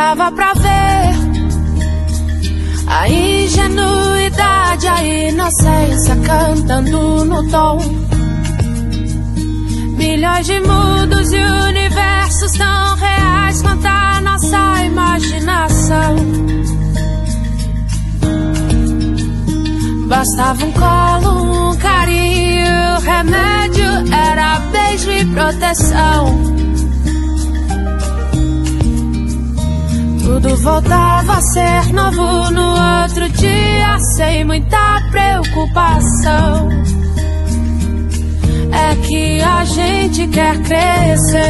Dava pra ver a ingenuidade, a inocência cantando no tom. Milhões de mundos e universos tão reais quanto a nossa imaginação. Bastava um colo, um carinho, remédio era beijo e proteção. Tudo voltava a ser novo no outro dia, sem muita preocupação. É que a gente quer crescer